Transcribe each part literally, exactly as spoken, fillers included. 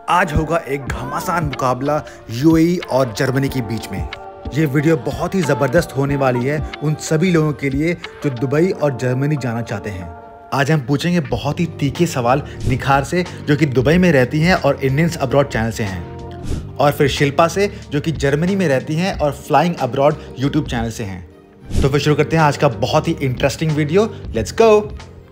आज होगा एक घमासान मुकाबला यूएई और जर्मनी के बीच में। ये वीडियो बहुत ही ज़बरदस्त होने वाली है उन सभी लोगों के लिए जो दुबई और जर्मनी जाना चाहते हैं। आज हम पूछेंगे बहुत ही तीखे सवाल निखार से, जो कि दुबई में रहती हैं और इंडियंस अब्रॉड चैनल से हैं, और फिर शिल्पा से, जो कि जर्मनी में रहती हैं और फ्लाइंग अब्रॉड यूट्यूब चैनल से हैं। तो फिर शुरू करते हैं आज का बहुत ही इंटरेस्टिंग वीडियो। Let's go.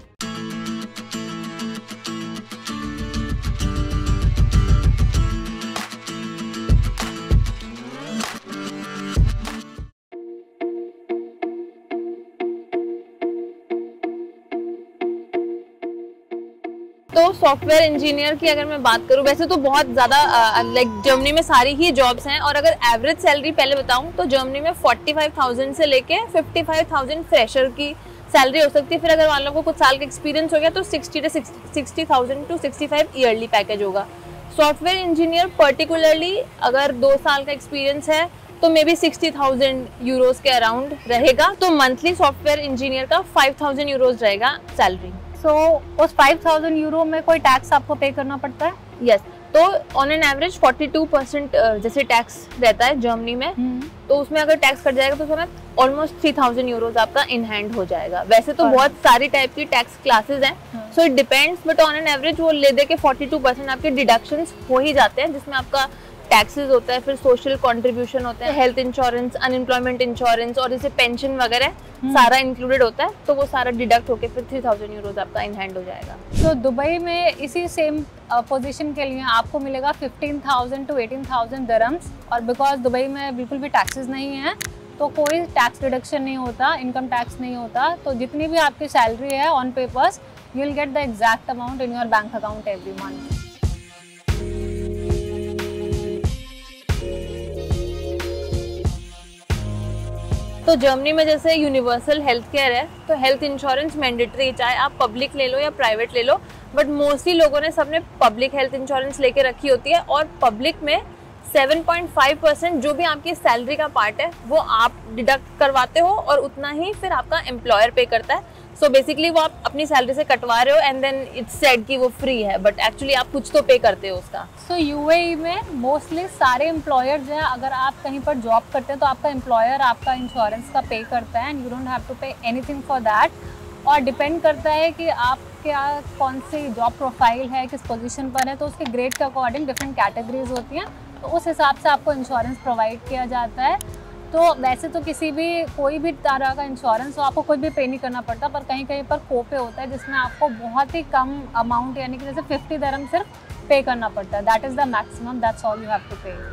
तो सॉफ्टवेयर इंजीनियर की अगर मैं बात करूं, वैसे तो बहुत ज़्यादा लाइक जर्मनी में सारी ही जॉब्स हैं, और अगर एवरेज सैलरी पहले बताऊं तो जर्मनी में पैंतालीस हज़ार से लेके पचपन हज़ार फ्रेशर की सैलरी हो सकती है। फिर अगर मान लो को कुछ साल का एक्सपीरियंस हो गया तो साठ टू साठ हज़ार टू पैंसठ ईयरली पैकेज होगा। सॉफ्टवेयर इंजीनियर पर्टिकुलरली अगर दो साल का एक्सपीरियंस है तो may be sixty thousand euros के अराउंड रहेगा। तो मंथली सॉफ्टवेयर इंजीनियर का फाइव थाउजेंड यूरोज रहेगा सैलरी। सो so, उस फाइव थाउजेंड यूरो में कोई टैक्स आपको पे करना पड़ता है? Yes yes. तो ऑन एन एवरेज बयालीस परसेंट जैसे टैक्स रहता है जर्मनी में, hmm. तो उसमें अगर टैक्स कट जाएगा तो उसमें ऑलमोस्ट थ्री थाउजेंड यूरोज आपका इन हैंड हो जाएगा। वैसे तो बहुत सारी टाइप की टैक्स क्लासेस हैं, so it depends, but on an average वो ले दे के बयालीस परसेंट आपके डिडक्शंस हो ही जाते हैं, जिसमें आपका टैक्सेस होता है, फिर सोशल कंट्रीब्यूशन होता है, हेल्थ इंश्योरेंस, अनएम्प्लॉयमेंट इंश्योरेंस और जैसे पेंशन वगैरह सारा इंक्लूडेड होता है। तो वो सारा डिडक्ट होके फिर थ्री थाउजेंड यूरोज आपका इन हैंड हो जाएगा। तो दुबई में इसी सेम पोजीशन के लिए आपको मिलेगा fifteen thousand to eighteen thousand dirhams, और बिकॉज दुबई में बिल्कुल भी टैक्सेस नहीं है तो कोई टैक्स डिडक्शन नहीं होता, इनकम टैक्स नहीं होता। तो जितनी भी आपकी सैलरी है on papers you will get the exact amount in your bank account every month. तो जर्मनी में जैसे यूनिवर्सल हेल्थ केयर है, तो हेल्थ इंश्योरेंस मैंडेटरी, चाहे आप पब्लिक ले लो या प्राइवेट ले लो, बट मोस्टली लोगों ने सबने पब्लिक हेल्थ इंश्योरेंस लेके रखी होती है। और पब्लिक में सेवन पॉइंट फाइव परसेंट जो भी आपकी सैलरी का पार्ट है वो आप डिडक्ट करवाते हो, और उतना ही फिर आपका एम्प्लॉयर पे करता है। सो बेसिकली वो आप अपनी सैलरी से कटवा रहे हो एंड देन इट्स सेड कि वो फ्री है, बट एक्चुअली आप कुछ तो पे करते हो उसका। सो यूएई में मोस्टली सारे एम्प्लॉयर्स हैं, अगर आप कहीं पर जॉब करते हैं तो आपका एम्प्लॉयर आपका इंश्योरेंस का पे करता है and you don't have to pay anything for that. और डिपेंड करता है कि आप क्या कौन सी जॉब प्रोफाइल है, किस पोजीशन पर है, तो उसके ग्रेड के अकॉर्डिंग डिफरेंट कैटेगरीज होती हैं, तो उस हिसाब से आपको इंश्योरेंस प्रोवाइड किया जाता है। तो वैसे तो किसी भी कोई भी तरह का इंश्योरेंस हो आपको कुछ भी पे नहीं करना पड़ता, पर कहीं कहीं पर कोपे होता है जिसमें आपको बहुत ही कम अमाउंट, यानी कि जैसे फिफ्टी दरम सिर्फ पे करना पड़ता है। That is the maximum, that's all you have to pay.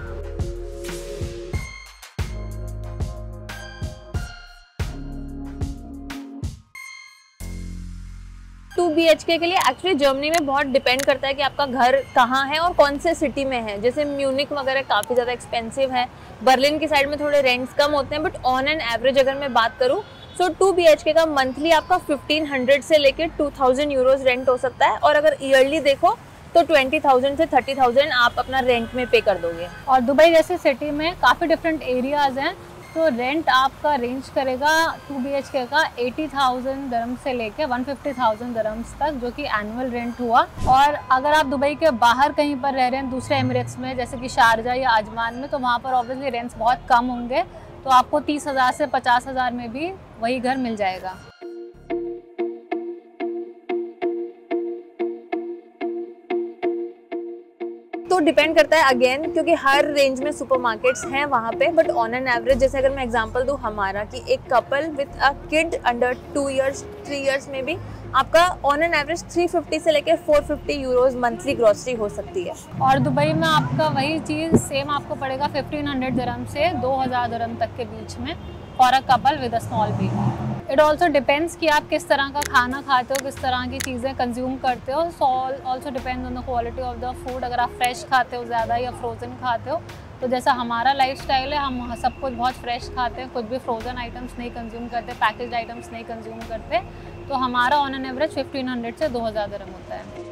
Two B H K के लिए एक्चुअली जर्मनी में बहुत डिपेंड करता है कि आपका घर कहाँ है और कौन से सिटी में है। जैसे म्यूनिक वगैरह काफ़ी ज़्यादा एक्सपेंसिव है, बर्लिन की साइड में थोड़े रेंट्स कम होते हैं, बट ऑन एन एवरेज अगर मैं बात करूँ सो टू बी एच के का मंथली आपका फिफ्टीन हंड्रेड से लेकर टू थाउजेंड यूरोज रेंट हो सकता है, और अगर ईयरली देखो तो ट्वेंटी थाउजेंड से थर्टी थाउजेंड आप अपना रेंट में पे कर दोगे। और दुबई जैसे सिटी में काफ़ी डिफरेंट एरियाज हैं, तो रेंट आपका रेंज करेगा टू बी एच के का एटी थाउजेंड दरम से लेके वन फिफ्टी थाउजेंड दरम्स तक, जो कि एनुअल रेंट हुआ। और अगर आप दुबई के बाहर कहीं पर रह रहे हैं दूसरे एमिरेट्स में, जैसे कि शारजा या अजमान में, तो वहाँ पर ऑब्वियसली रेंट्स बहुत कम होंगे, तो आपको तीस हज़ार से पचास हज़ार में भी वही घर मिल जाएगा। तो डिपेंड करता है अगेन, क्योंकि हर रेंज में सुपरमार्केट्स हैं वहाँ पे, बट ऑन एन एवरेज जैसे अगर मैं एग्जांपल दूँ हमारा, कि एक couple with a kid under two years three years में भी आपका on an average three fifty से लेकर four fifty euros monthly grocery हो सकती है। और दुबई में आपका वही चीज़ सेम आपको पड़ेगा फिफ्टीन हंड्रेड दरम से दो हज़ार दरम तक के बीच में for a couple with a small baby. It also depends कि आप किस तरह का खाना खाते हो, किस तरह की चीज़ें कंज्यूम करते हो। So also depends on the quality of the food. अगर आप फ्रेश खाते हो ज़्यादा या फ्रोज़न खाते हो, तो जैसा हमारा लाइफस्टाइल है, हम सब कुछ बहुत फ्रेश खाते हैं, कुछ भी फ्रोज़न आइटम्स नहीं कंज्यूम करते, पैकेज आइटम्स नहीं कंज्यूम करते, तो हमारा on an average fifteen hundred से दो हज़ार दरम होता है।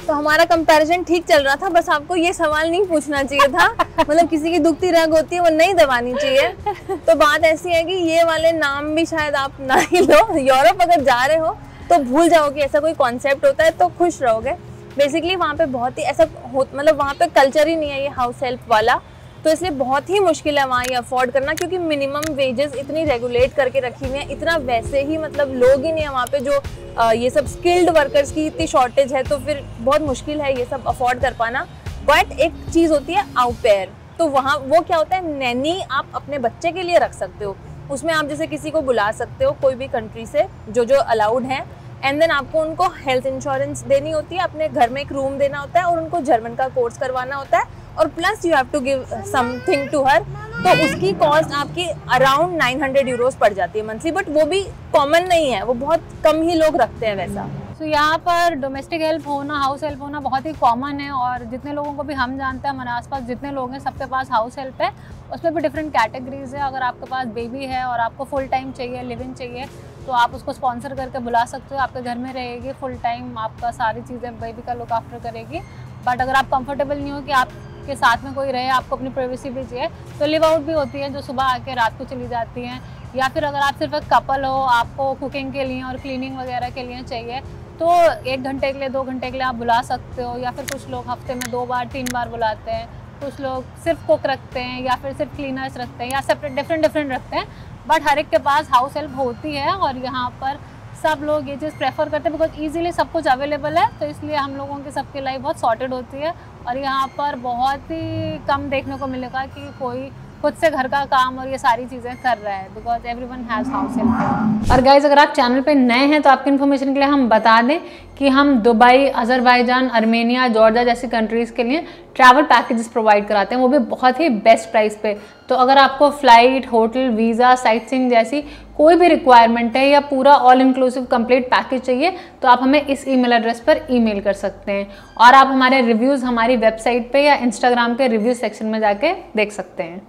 तो हमारा कंपैरिजन ठीक चल रहा था, बस आपको ये सवाल नहीं पूछना चाहिए था। मतलब किसी की दुखती रग होती है वो नहीं दबानी चाहिए। तो बात ऐसी है कि ये वाले नाम भी शायद आप ना ही लो। यूरोप अगर जा रहे हो तो भूल जाओ कि ऐसा कोई कॉन्सेप्ट होता है, तो खुश रहोगे। बेसिकली वहाँ पे बहुत ही ऐसा हो, मतलब वहाँ पे कल्चर ही नहीं है ये हाउस हेल्प वाला, तो इसलिए बहुत ही मुश्किल है वहाँ ये अफोर्ड करना, क्योंकि मिनिमम वेजेस इतनी रेगुलेट करके रखी हुई है, इतना वैसे ही मतलब लोग ही नहीं है वहाँ पे जो आ, ये सब स्किल्ड वर्कर्स की इतनी शॉर्टेज है, तो फिर बहुत मुश्किल है ये सब अफोर्ड कर पाना। बट एक चीज़ होती है आउ पेयर, तो वहाँ वो क्या होता है, नैनी आप अपने बच्चे के लिए रख सकते हो। उसमें आप जैसे किसी को बुला सकते हो कोई भी कंट्री से जो जो अलाउड है, एंड देन आपको उनको हेल्थ इंश्योरेंस देनी होती है, अपने घर में एक रूम देना होता है और उनको जर्मन का कोर्स करवाना होता है, और plus you have to give something to her. तो उसकी कॉस्ट आपकी अराउंड नाइन हंड्रेड यूरोज पड़ जाती है मंथली, बट वो भी कॉमन नहीं है, वो बहुत कम ही लोग रखते हैं वैसा। तो यहाँ पर डोमेस्टिक हेल्प होना, हाउस हेल्प होना बहुत ही कॉमन है, और जितने लोगों को भी हम जानते हैं, हमारे आसपास जितने लोग हैं सबके पास हाउस हेल्प है। उसमें भी डिफरेंट कैटेगरीज है। अगर आपके पास बेबी है और आपको फुल टाइम चाहिए, लिव इन चाहिए, तो आप उसको स्पॉन्सर करके बुला सकते हो, आपके घर में रहेगी फुल टाइम, आपका सारी चीज़ें बेबी का लुक आफ्टर करेगी। बट अगर आप कंफर्टेबल नहीं हो कि आपके साथ में कोई रहे, आपको अपनी प्राइवेसी भी चाहिए, तो लिव आउट भी होती है जो सुबह आके रात को चली जाती हैं। या फिर अगर आप सिर्फ एक कपल हो, आपको कुकिंग के लिए और क्लीनिंग वगैरह के लिए चाहिए, तो एक घंटे के लिए, दो घंटे के लिए आप बुला सकते हो। या फिर कुछ लोग हफ्ते में दो बार तीन बार बुलाते हैं, कुछ लोग सिर्फ कुक रखते हैं या फिर सिर्फ क्लीनर्स रखते हैं, या सेपरेट डिफरेंट डिफरेंट रखते हैं। बट हर एक के पास हाउस हेल्प होती है, और यहाँ पर सब लोग ये चीज़ प्रेफर करते हैं बिकॉज ईजिली सब कुछ अवेलेबल है, तो इसलिए हम लोगों की सबकी लाइफ बहुत सॉर्टेड होती है। और यहाँ पर बहुत ही कम देखने को मिलेगा कि कोई खुद से घर का काम और ये सारी चीज़ें कर रहा है, because everyone has house help. और गाइज, अगर आप चैनल पे नए हैं तो आपकी इन्फॉर्मेशन के लिए हम बता दें कि हम दुबई, अजरबैजान, अर्मेनिया, जॉर्जिया जैसी कंट्रीज़ के लिए ट्रैवल पैकेजेस प्रोवाइड कराते हैं, वो भी बहुत ही बेस्ट प्राइस पे। तो अगर आपको flight, hotel, visa, sightseeing जैसी कोई भी रिक्वायरमेंट है या पूरा ऑल इंक्लूसिव कंप्लीट पैकेज चाहिए, तो आप हमें इस ईमेल एड्रेस पर ईमेल कर सकते हैं। और आप हमारे रिव्यूज़ हमारी वेबसाइट पे या इंस्टाग्राम के रिव्यू सेक्शन में जाके देख सकते हैं।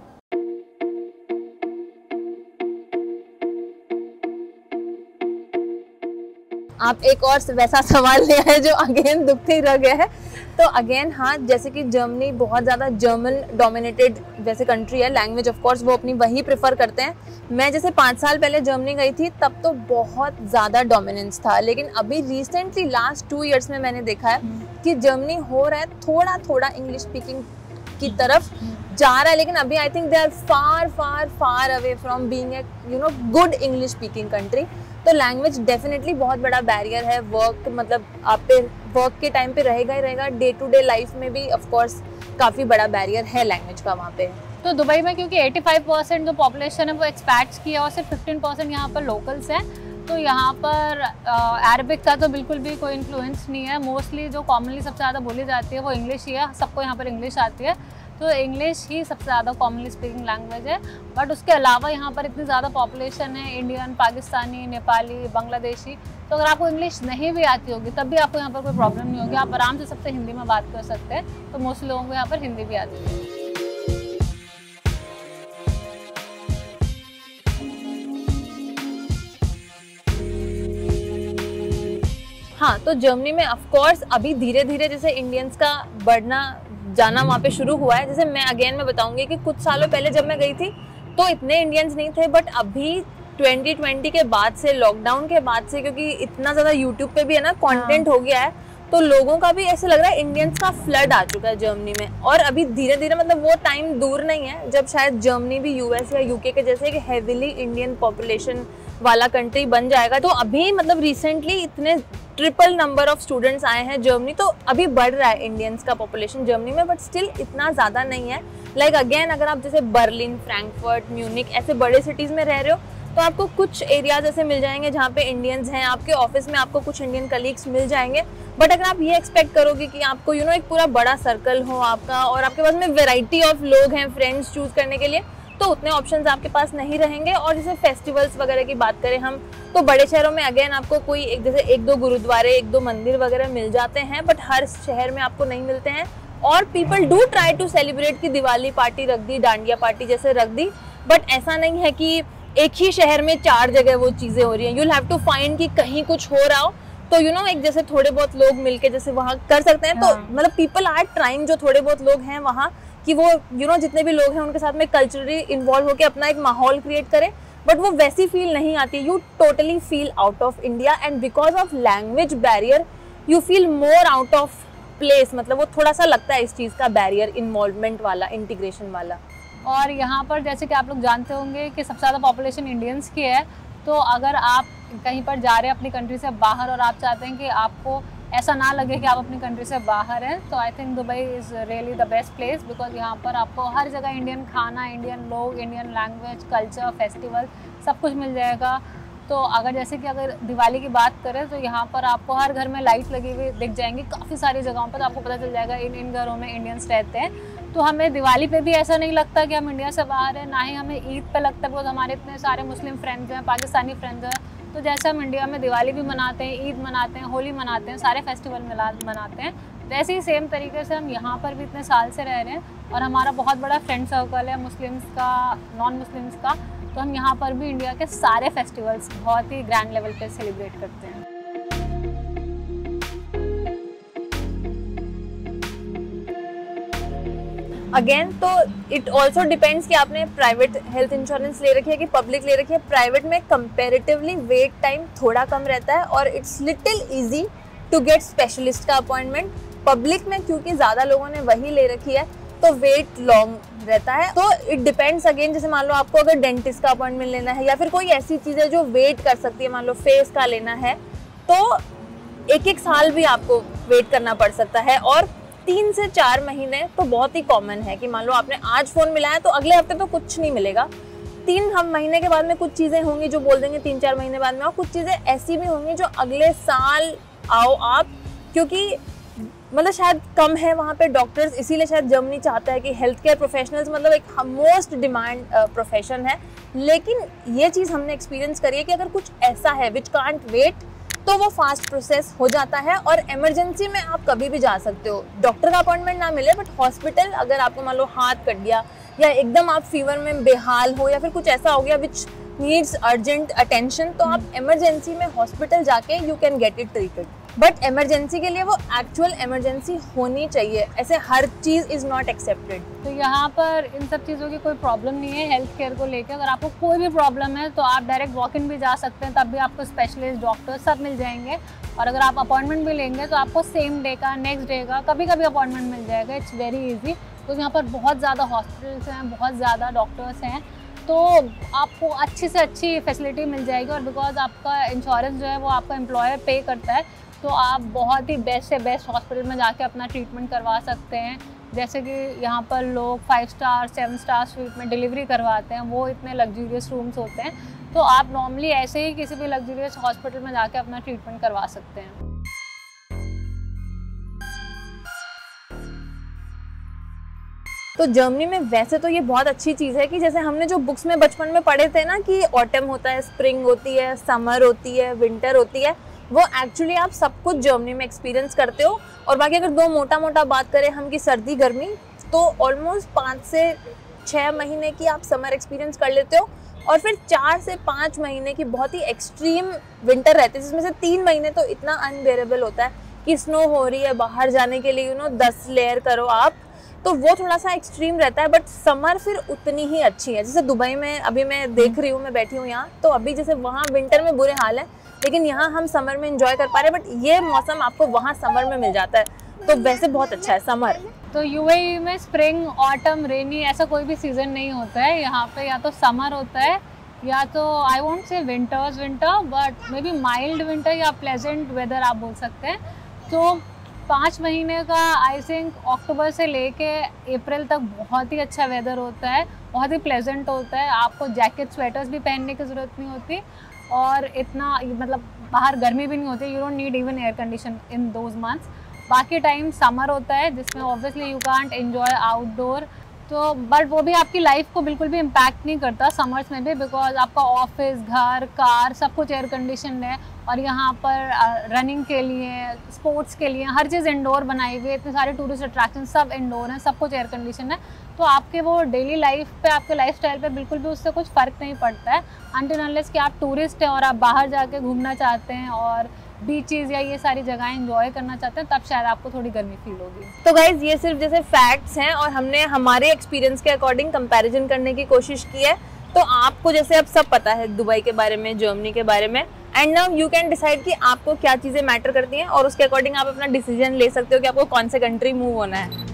आप एक और वैसा सवाल ले आए जो अगेन दुखती रह गया है। तो अगेन हाँ, जैसे कि जर्मनी बहुत ज़्यादा जर्मन डोमिनेटेड वैसे कंट्री है, लैंग्वेज ऑफ कोर्स वो अपनी वही प्रेफर करते हैं। मैं जैसे पाँच साल पहले जर्मनी गई थी तब तो बहुत ज़्यादा डोमिनेंस था, लेकिन अभी रिसेंटली लास्ट टू इयर्स में मैंने देखा है कि जर्मनी हो रहा है थोड़ा थोड़ा इंग्लिश स्पीकिंग की तरफ जा रहा है, लेकिन अभी I think they are far far far away from being a you know good English speaking country. तो लैंग्वेज डेफिनेटली बहुत बड़ा बैरियर है। वर्क मतलब आप पे वर्क के टाइम पे रहेगा ही रहेगा, डे टू डे लाइफ में भी ऑफ कोर्स काफ़ी बड़ा बैरियर है लैंग्वेज का वहाँ पे। तो दुबई में क्योंकि पचासी परसेंट जो पॉपुलेशन है वो एक्सपैट्स की है और सिर्फ पंद्रह परसेंट यहाँ पर लोकल्स हैं, तो यहाँ पर अरबिक का तो बिल्कुल भी कोई इन्फ्लुएंस नहीं है। मोस्टली जो कॉमनली सबसे ज़्यादा बोली जाती है वो इंग्लिश ही है, सबको यहाँ पर इंग्लिश आती है, तो इंग्लिश ही सबसे ज़्यादा कॉमनली स्पीकिंग लैंग्वेज है। बट उसके अलावा यहाँ पर इतनी ज़्यादा पॉपुलेशन है, इंडियन, पाकिस्तानी, नेपाली, बांग्लादेशी, तो अगर आपको इंग्लिश नहीं भी आती होगी तब भी आपको यहाँ पर कोई प्रॉब्लम नहीं होगी, आप आराम से सबसे हिंदी में बात कर सकते हैं। तो मोस्टली लोगों को यहाँ पर हिंदी भी आती है। हाँ, तो जर्मनी में ऑफ कोर्स अभी धीरे धीरे जैसे इंडियंस का बढ़ना जाना वहाँ पे शुरू हुआ है। जैसे मैं अगेन मैं बताऊंगी कि कुछ सालों पहले जब मैं गई थी तो इतने इंडियंस नहीं थे, बट अभी ट्वेंटी ट्वेंटी के बाद से, लॉकडाउन के बाद से, क्योंकि इतना ज़्यादा यूट्यूब पे भी है ना कंटेंट हो गया है, तो लोगों का भी ऐसे लग रहा है इंडियंस का फ्लड आ चुका है जर्मनी में। और अभी धीरे धीरे मतलब वो टाइम दूर नहीं है जब शायद जर्मनी भी यूएस या यूके के जैसे एक हेविली इंडियन पॉपुलेशन वाला कंट्री बन जाएगा। तो अभी मतलब रिसेंटली इतने ट्रिपल नंबर ऑफ स्टूडेंट्स आए हैं जर्मनी, तो अभी बढ़ रहा है इंडियंस का पॉपुलेशन जर्मनी में, बट स्टिल इतना ज़्यादा नहीं है। लाइक like अगेन अगर आप जैसे बर्लिन, फ्रैंकफर्ट, म्यूनिक ऐसे बड़े सिटीज़ में रह रहे हो तो आपको कुछ एरियाज ऐसे मिल जाएंगे जहाँ पे इंडियंस हैं, आपके ऑफिस में आपको कुछ इंडियन कलीग्स मिल जाएंगे। बट अगर आप ये एक्सपेक्ट करोगे कि आपको यू नो एक पूरा बड़ा सर्कल हो आपका और आपके पास में वेराइटी ऑफ लोग हैं फ्रेंड्स चूज करने के लिए, तो उतने ऑप्शंस आपके पास नहीं रहेंगे। और जैसे फेस्टिवल्स वगैरह की बात करें हम, तो बड़े शहरों में अगेन आपको कोई एक जैसे एक दो गुरुद्वारे, एक दो मंदिर वगैरह मिल जाते हैं, बट हर शहर में आपको नहीं मिलते हैं। और people do try to celebrate की दिवाली पार्टी रख दी, डांडिया पार्टी जैसे रख दी, बट ऐसा नहीं है कि एक ही शहर में चार जगह वो चीज़ें हो रही हैं। You will have to find कि कहीं कुछ हो रहा हो तो यू you नो know, एक जैसे थोड़े बहुत लोग मिलके जैसे वहाँ कर सकते हैं, तो मतलब पीपल आर ट्राइंग, जो थोड़े बहुत लोग हैं वहाँ, कि वो यू you नो know, जितने भी लोग हैं उनके साथ में कल्चरली इन्वॉल्व होकर अपना एक माहौल क्रिएट करें, बट वो वैसी फील नहीं आती। You totally feel out of India, and because of language barrier you feel more out of place. मतलब वो थोड़ा सा लगता है इस चीज़ का बैरियर, इन्वॉल्वमेंट वाला, इंटीग्रेशन वाला। और यहाँ पर जैसे कि आप लोग जानते होंगे कि सबसे ज़्यादा पॉपुलेशन इंडियंस की है, तो अगर आप कहीं पर जा रहे हैं अपनी कंट्री से बाहर और आप चाहते हैं कि आपको ऐसा ना लगे कि आप अपनी कंट्री से बाहर हैं, तो I think Dubai is really the best place, because यहाँ पर आपको हर जगह इंडियन खाना, इंडियन लोग, इंडियन लैंग्वेज, कल्चर, फेस्टिवल सब कुछ मिल जाएगा। तो अगर जैसे कि अगर दिवाली की बात करें तो यहाँ पर आपको हर घर में लाइट लगी हुई दिख जाएंगी, काफ़ी सारी जगहों पर, तो आपको पता चल जाएगा इन इन घरों में इंडियंस रहते हैं। तो हमें दिवाली पे भी ऐसा नहीं लगता कि हम इंडिया से बाहर हैं, ना ही हमें ईद पे लगता है, बिकॉज हमारे इतने सारे मुस्लिम फ्रेंड्स हैं, पाकिस्तानी फ्रेंड्स हैं। तो जैसे हम इंडिया में दिवाली भी मनाते हैं, ईद मनाते हैं, होली मनाते हैं, सारे फेस्टिवल मिला मनाते हैं, वैसे ही सेम तरीके से हम यहाँ पर भी इतने साल से रह रहे हैं और हमारा बहुत बड़ा फ्रेंड सर्कल है मुस्लिम्स का, नॉन मुस्लिम्स का। तो हम यहाँ पर भी इंडिया के सारे फेस्टिवल्स बहुत ही ग्रैंड लेवल पे सेलिब्रेट करते हैं। अगेन तो इट ऑल्सो डिपेंड्स कि आपने प्राइवेट हेल्थ इंश्योरेंस ले रखी है कि पब्लिक ले रखी है। प्राइवेट में कंपैरेटिवली वेट टाइम थोड़ा कम रहता है और it's little easy to get specialist का अपॉइंटमेंट। पब्लिक में क्योंकि ज़्यादा लोगों ने वही ले रखी है तो वेट लॉन्ग रहता है। तो इट डिपेंड्स अगेन, जैसे मान लो आपको अगर डेंटिस्ट का अपॉइंटमेंट लेना है या फिर कोई ऐसी चीज़ है जो वेट कर सकती है, मान लो फेस का लेना है, तो एक एक साल भी आपको वेट करना पड़ सकता है। और तीन से चार महीने तो बहुत ही कॉमन है कि मान लो आपने आज फ़ोन मिलाया तो अगले हफ्ते तो कुछ नहीं मिलेगा। तीन हम महीने के बाद में कुछ चीज़ें होंगी जो बोल देंगे तीन चार महीने बाद में, और कुछ चीज़ें ऐसी भी होंगी जो अगले साल आओ आप, क्योंकि मतलब शायद कम है वहाँ पे डॉक्टर्स, इसीलिए शायद जर्मनी चाहता है कि हेल्थ केयर प्रोफेशनल्स मतलब एक मोस्ट डिमांड प्रोफेशन है। लेकिन ये चीज़ हमने एक्सपीरियंस करी है कि अगर कुछ ऐसा है विच कांट वेट तो वो फास्ट प्रोसेस हो जाता है और इमरजेंसी में आप कभी भी जा सकते हो। डॉक्टर का अपॉइंटमेंट ना मिले बट हॉस्पिटल, अगर आपको मान लो हाथ कट गया या एकदम आप फीवर में बेहाल हो या फिर कुछ ऐसा हो गया विच नीड्स अर्जेंट अटेंशन, तो आप इमरजेंसी में हॉस्पिटल जाके you can get it treated. But emergency के लिए वो एक्चुअल इमरजेंसी होनी चाहिए, ऐसे हर चीज़ इज़ नॉट एक्सेप्टेड। तो यहाँ पर इन सब चीज़ों की कोई प्रॉब्लम नहीं है हेल्थ केयर को लेकर। अगर आपको कोई भी प्रॉब्लम है तो आप डायरेक्ट वॉक इन भी जा सकते हैं, तब भी आपको स्पेशलिस्ट डॉक्टर सब मिल जाएंगे। और अगर आप अपॉइंटमेंट भी लेंगे तो आपको सेम डे का, नेक्स्ट डे का, कभी कभी अपॉइंटमेंट मिल जाएगा। It's very easy. तो यहाँ पर बहुत ज़्यादा हॉस्पिटल्स हैं, बहुत ज़्यादा डॉक्टर्स हैं, तो आपको अच्छी से अच्छी फैसिलिटी मिल जाएगी। और बिकॉज आपका इंश्योरेंस जो है वो आपका एम्प्लॉयर पे करता है, तो आप बहुत ही बेस्ट से बेस्ट हॉस्पिटल में जाके अपना ट्रीटमेंट करवा सकते हैं। जैसे कि यहाँ पर लोग five star seven star suite में डिलीवरी करवाते हैं, वो इतने लग्जूरियस रूम्स होते हैं। तो आप नॉर्मली ऐसे ही किसी भी लग्जूरियस हॉस्पिटल में जाके अपना ट्रीटमेंट करवा सकते हैं। तो जर्मनी में वैसे तो ये बहुत अच्छी चीज़ है कि जैसे हमने जो बुक्स में बचपन में पढ़े थे ना कि ऑटम होता है, स्प्रिंग होती है, समर होती है, विंटर होती है, वो एक्चुअली आप सब कुछ जर्मनी में एक्सपीरियंस करते हो। और बाकी अगर दो मोटा मोटा बात करें हम कि सर्दी गर्मी, तो ऑलमोस्ट पाँच से छः महीने की आप समर एक्सपीरियंस कर लेते हो और फिर चार से पाँच महीने की बहुत ही एक्सट्रीम विंटर रहती है, जिसमें से तीन महीने तो इतना अनबेरेबल होता है कि स्नो हो रही है, बाहर जाने के लिए यू नो दस लेयर करो आप, तो वो थोड़ा सा एक्सट्रीम रहता है। बट समर फिर उतनी ही अच्छी है। जैसे दुबई में अभी मैं देख रही हूँ, मैं बैठी हूँ यहाँ, तो अभी जैसे वहाँ विंटर में बुरे हाल है लेकिन यहाँ हम समर में एंजॉय कर पा रहे हैं। बट ये मौसम आपको वहाँ समर में मिल जाता है, तो वैसे बहुत अच्छा है समर। तो यूएई में स्प्रिंग, ऑटम, रेनी ऐसा कोई भी सीज़न नहीं होता है। यहाँ पे या तो समर होता है या तो I won't say winters winter but may be mild winter या प्लेजेंट वेदर आप बोल सकते हैं। तो पाँच महीने का आई थिंक अक्टूबर से लेके अप्रैल तक बहुत ही अच्छा वेदर होता है, बहुत ही प्लेजेंट होता है। आपको जैकेट स्वेटर्स भी पहनने की ज़रूरत नहीं होती और इतना मतलब बाहर गर्मी भी नहीं होती। You don't need even air condition in those months. बाकी टाइम समर होता है जिसमें obviously you can't enjoy outdoor, तो बट वो भी आपकी लाइफ को बिल्कुल भी इम्पैक्ट नहीं करता समर्स में भी, बिकॉज आपका ऑफिस, घर, कार सब कुछ एयर कंडीशन है। और यहाँ पर रनिंग के लिए, स्पोर्ट्स के लिए हर चीज़ इंडोर बनाई हुई है। इतने सारे टूरिस्ट अट्रैक्शन सब इंडोर हैं, सब कुछ एयर कंडीशन है। तो आपके वो डेली लाइफ पे, आपके लाइफस्टाइल पे बिल्कुल भी उससे कुछ फ़र्क नहीं पड़ता है, अनटिल अनलेस कि आप टूरिस्ट हैं और आप बाहर जाके घूमना चाहते हैं और बीचेस या ये सारी जगह एंजॉय करना चाहते हैं, तब शायद आपको थोड़ी गर्मी फील होगी। तो गाइज ये सिर्फ जैसे फैक्ट्स हैं और हमने हमारे एक्सपीरियंस के अकॉर्डिंग कंपैरिजन करने की कोशिश की है। तो आपको जैसे अब सब पता है दुबई के बारे में, जर्मनी के बारे में, and now you can decide कि आपको क्या चीज़ें मैटर करती हैं और उसके अकॉर्डिंग आप अपना डिसीजन ले सकते हो कि आपको कौन से कंट्री मूव होना है।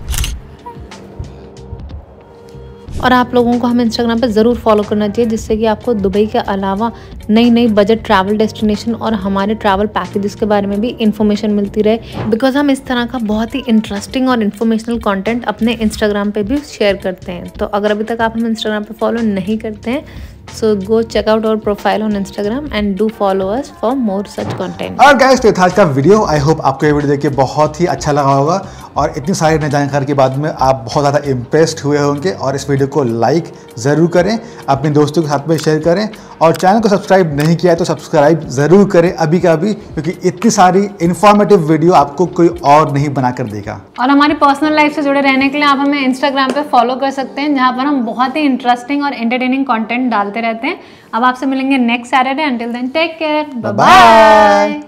और आप लोगों को हमें इंस्टाग्राम पे ज़रूर फॉलो करना चाहिए, जिससे कि आपको दुबई के अलावा नई नई बजट ट्रैवल डेस्टिनेशन और हमारे ट्रैवल पैकेजेस के बारे में भी इन्फॉर्मेशन मिलती रहे, बिकॉज हम इस तरह का बहुत ही इंटरेस्टिंग और इन्फॉर्मेशनल कंटेंट अपने इंस्टाग्राम पे भी शेयर करते हैं। तो अगर अभी तक आप हमें इंस्टाग्राम पे फॉलो नहीं करते हैं, so go check out our profile on Instagram and do follow us for more such content। और गाइस तो था आज का वीडियो, आई होप आपको ये वीडियो देख के बहुत ही अच्छा लगा होगा और इतनी सारी नई जानकारी के बाद में आप बहुत ज़्यादा इम्प्रेस्ड हुए होंगे। और इस वीडियो को लाइक ज़रूर करें, अपने दोस्तों के साथ में शेयर करें और चैनल को सब्सक्राइब नहीं किया है तो सब्सक्राइब ज़रूर करें अभी का अभी, क्योंकि इतनी सारी इन्फॉर्मेटिव वीडियो आपको कोई और नहीं बना कर देगा। और हमारी पर्सनल लाइफ से जुड़े रहने के लिए आप हमें इंस्टाग्राम पे फॉलो कर सकते हैं, जहाँ पर हम बहुत ही इंटरेस्टिंग और एंटरटेनिंग कंटेंट डालते रहते हैं। अब आपसे मिलेंगे next Saturday. Until then take care, bye bye.